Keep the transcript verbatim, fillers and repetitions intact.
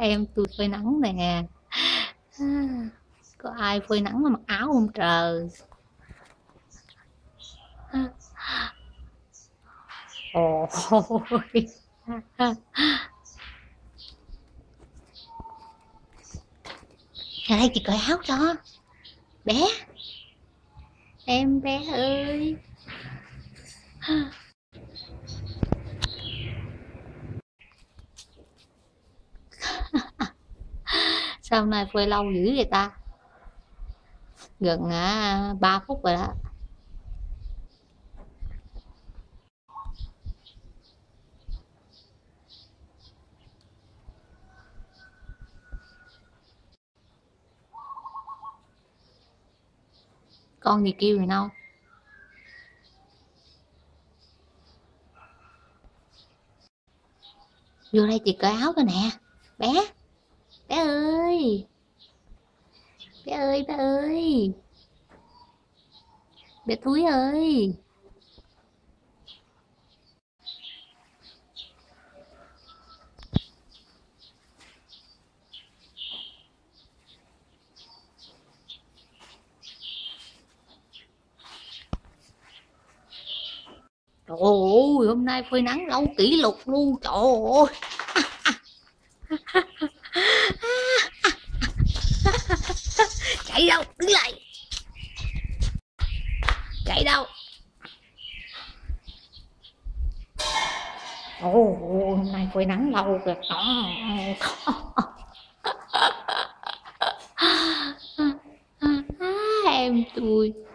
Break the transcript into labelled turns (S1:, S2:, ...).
S1: em tôi phơi nắng nè. Có ai phơi nắng mà mặc áo không trời? Ôi. Ra đây chị cởi áo cho. Bé. Em bé ơi. Sao hôm nay phơi lâu dữ vậy ta? Gần à, ba phút rồi đó. Con gì kêu rồi đâu? Vô đây chị cởi áo coi nè. Bé. Bé ơi. Bé ơi, bé ơi. Bé Thúi ơi. Trời ơi, hôm nay phơi nắng lâu kỷ lục luôn, trời ơi. Chạy đâu, đứng lại. Chạy đâu. Ồ, hôm nay phơi nắng lâu kìa. Em tôi